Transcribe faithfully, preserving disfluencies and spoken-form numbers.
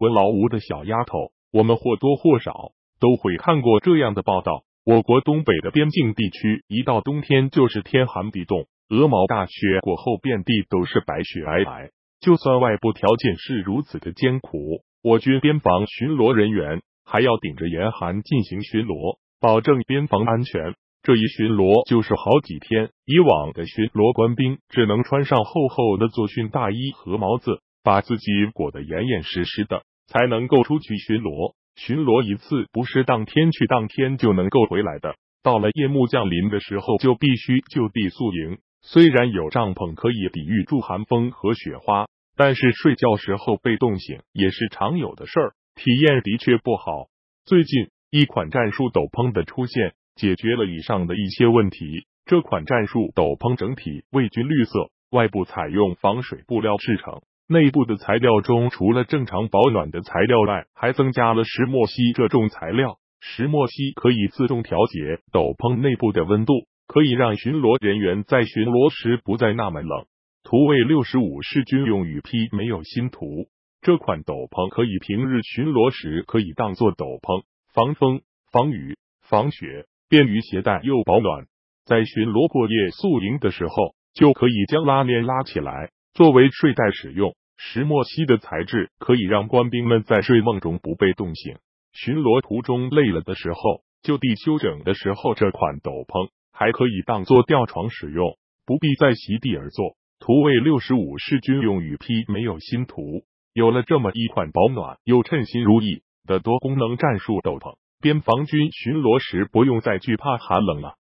文劳武的小丫头，我们或多或少都会看过这样的报道。我国东北的边境地区，一到冬天就是天寒地冻，鹅毛大雪过后，遍地都是白雪皑皑。就算外部条件是如此的艰苦，我军边防巡逻人员还要顶着严寒进行巡逻，保证边防安全。这一巡逻就是好几天，以往的巡逻官兵只能穿上厚厚的作训大衣和帽子，把自己裹得严严实实的，才能够出去巡逻。巡逻一次不是当天去当天就能够回来的，到了夜幕降临的时候就必须就地宿营。虽然有帐篷可以抵御住寒风和雪花，但是睡觉时候被冻醒也是常有的事儿，体验的确不好。最近一款战术斗篷的出现，解决了以上的一些问题。这款战术斗篷整体为军绿色，外部采用防水布料制成，内部的材料中除了正常保暖的材料外，还增加了石墨烯这种材料。石墨烯可以自动调节斗篷内部的温度，可以让巡逻人员在巡逻时不再那么冷。图为六十五式军用雨披，没有新图。这款斗篷可以平日巡逻时可以当做斗篷，防风、防雨、防雪，便于携带又保暖。在巡逻过夜宿营的时候，就可以将拉链拉起来，作为睡袋使用。石墨烯的材质可以让官兵们在睡梦中不被冻醒。巡逻途中累了的时候，就地休整的时候，这款斗篷还可以当做吊床使用，不必再席地而坐。图为六十五式军用雨披，没有新图。有了这么一款保暖又称心如意的多功能战术斗篷，边防军巡逻时不用再惧怕寒冷了。